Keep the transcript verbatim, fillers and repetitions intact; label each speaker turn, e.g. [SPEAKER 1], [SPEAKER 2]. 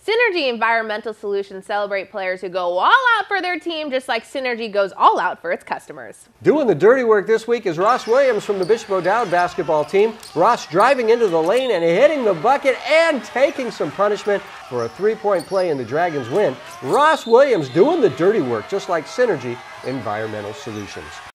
[SPEAKER 1] Synergy Environmental Solutions celebrate players who go all out for their team, just like Synergy goes all out for its customers.
[SPEAKER 2] Doing the dirty work this week is Ross Williams from the Bishop O'Dowd basketball team. Ross driving into the lane and hitting the bucket and taking some punishment for a three-point play in the Dragons' win. Ross Williams doing the dirty work, just like Synergy Environmental Solutions.